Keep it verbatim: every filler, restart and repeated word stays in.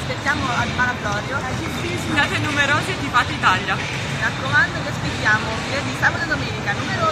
aspettiamo al Malabrorio. Siate numerosi e tifate Italia. Mi raccomando, vi aspettiamo venerdì, sabato e domenica, numerosi.